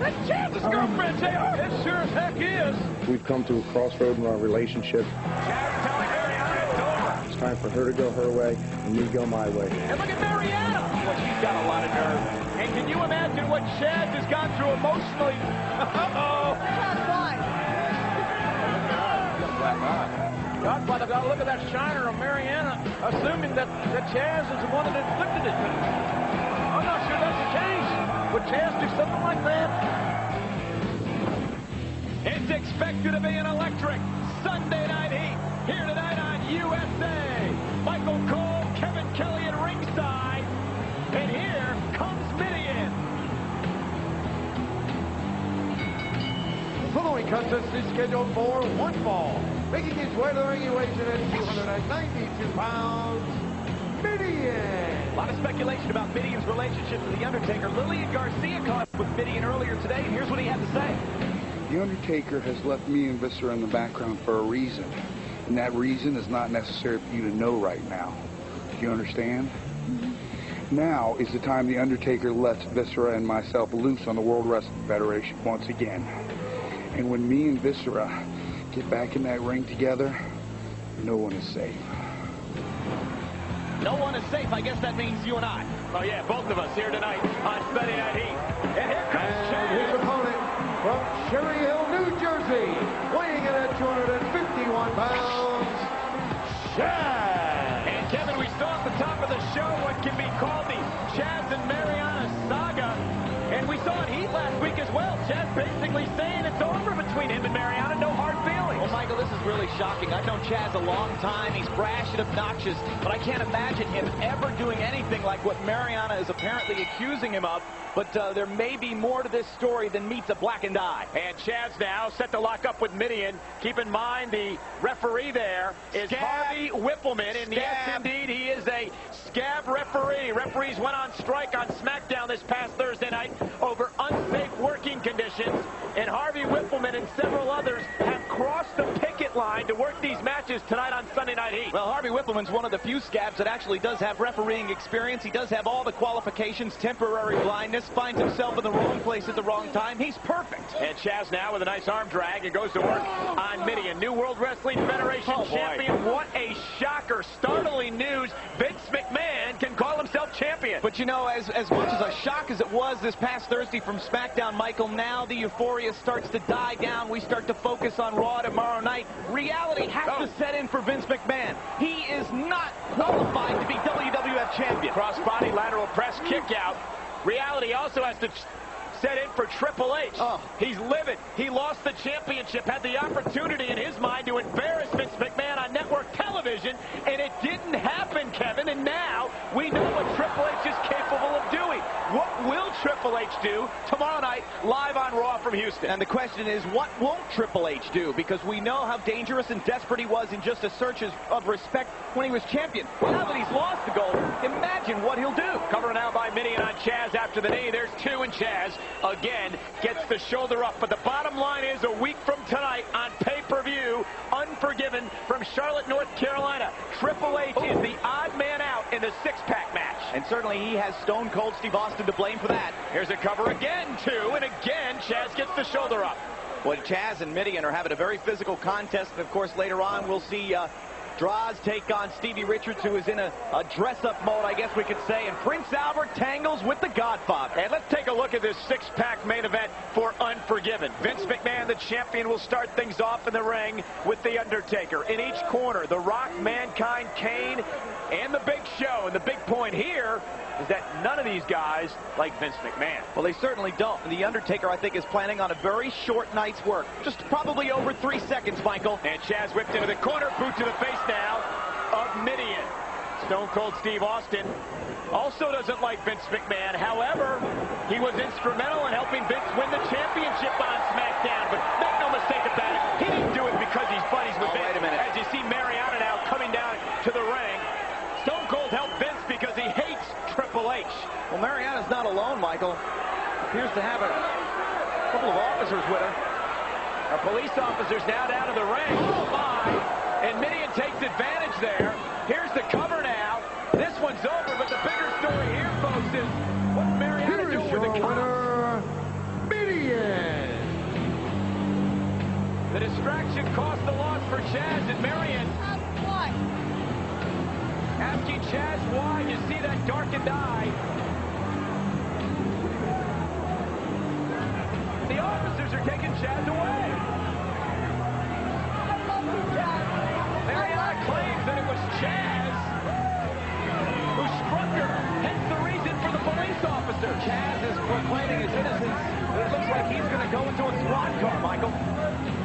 That's Chaz's girlfriend, JR. It sure as heck is. We've come to a crossroad in our relationship. Chaz telling Mariana it's over. It's time for her to go her way and me go my way. And look at Mariana. Well, she's got a lot of nerve. And can you imagine what Chaz has gone through emotionally? Uh-oh. God, by the God, look at that shiner of Mariana, assuming that Chaz is the one that inflicted it. I'm not sure that's the case. Would Chaz do something like that? It's expected to be an electric Sunday Night Heat here tonight on USA. Michael Cole, Kevin Kelly at ringside. And here comes Mideon. The following contest is scheduled for one fall. Making his way to the ring, he weighs in at 292 pounds, Mideon. A lot of speculation about Mideon's relationship with The Undertaker. Lillian Garcia caught up with Mideon earlier today, and here's what he had to say. The Undertaker has left me and Viscera in the background for a reason. And that reason is not necessary for you to know right now. Do you understand? Now is the time the Undertaker lets Viscera and myself loose on the World Wrestling Federation once again. And when me and Viscera get back in that ring together, no one is safe. No one is safe. I guess that means you and I. Oh, yeah, both of us here tonight on Sunday Night Heat. And here comes Chaz. His opponent from Cherry Hill, New Jersey, weighing in at 251 pounds, Chaz. And Kevin, we saw at the top of the show what can be called the Chaz and Mariana saga. And we saw it Heat last week as well. Chaz basically saying it's over between him and Mariana. No hard feelings. Well, Michael, this is really shocking. I've known Chaz a long time. He's brash and obnoxious, but I can't imagine him ever doing anything like what Mariana is apparently accusing him of. But there may be more to this story than meets a blackened eye. And Chaz now set to lock up with Mideon. Keep in mind the referee there is Harvey Whippleman. And yes, indeed, he is a scab referee. Referees went on strike on SmackDown this past Thursday night over unsafe working conditions. And Harvey Whippleman and several others have crossed the picket line to work these matches tonight on Sunday Night Heat. Well, Harvey Whippleman's one of the few scabs that actually does have refereeing experience. He does have all the qualifications, temporary blindness, finds himself in the wrong place at the wrong time. He's perfect. And Chaz now with a nice arm drag and goes to work on Mideon. New World Wrestling Federation champion. What a shocker. Startling news. Vince McMahon can call himself champion. But you know, as much as a shock as it was this past Thursday from SmackDown, Michael, now the euphoria starts to die down. We start to focus on Raw tomorrow night. Reality has to set in for Vince McMahon. He is not qualified to be WWF champion. Crossbody lateral press kick out. Reality also has to set in for Triple H. He's livid. He lost the championship, had the opportunity in his mind to embarrass Vince McMahon on network television, and it didn't happen, Kevin, and now we know what Triple H is capable of doing. What will Triple H do tomorrow night live on Raw from Houston? And the question is, what won't Triple H do? Because we know how dangerous and desperate he was in just a search of respect when he was champion. Well, now that he's lost the gold, imagine what he'll do. Covered now by Mideon on Chaz after the knee. There's two, and Chaz again gets the shoulder up. But the bottom line is, a week from tonight on pay-per-view, Unforgiven from Charlotte, North Carolina, Triple H is the odd man out in the six-pack match. And certainly he has Stone Cold Steve Austin to blame for that. Here's a cover again, two, and again Chaz gets the shoulder up. Well, Chaz and Mideon are having a very physical contest. And of course, later on, we'll see Draws take on Stevie Richards, who is in a dress-up mode, I guess we could say. And Prince Albert tangles with the Godfather. And let's take a look at this six-pack main event for Unforgiven. Vince McMahon, the champion, will start things off in the ring with The Undertaker. In each corner, The Rock, Mankind, Kane, and The Big Show. And the big point here is that none of these guys like Vince McMahon. Well, they certainly don't. And The Undertaker, I think, is planning on a very short night's work. Just probably over 3 seconds, Michael. And Chaz whipped into the corner, boot to the face now of Mideon. Stone Cold Steve Austin also doesn't like Vince McMahon. However, he was instrumental in helping Vince win the championship on SmackDown. But make no mistake about it, he didn't do it because he's buddies with Vince. Wait a minute. As you see Mariana now coming down to the ring, Stone Cold helped Vince because he hates Triple H. Well, Mariana's not alone, Michael. Appears to have a couple of officers with her. Our police officers now down to the ring. Oh, my. And Mideon takes advantage there. Here's the cover now. This one's over, but the bigger story here, folks, is what Mariana doing with the cover. Mideon. should cost the loss for Chaz and Mideon. What? Asking Chaz why. You see that darkened eye. The officers are taking Chaz away. I love you, Chaz. Mideon claims that it was Chaz who struck her, hence the reason for the police officer. Chaz is proclaiming his innocence. It looks like he's going to go into a squad car, Michael.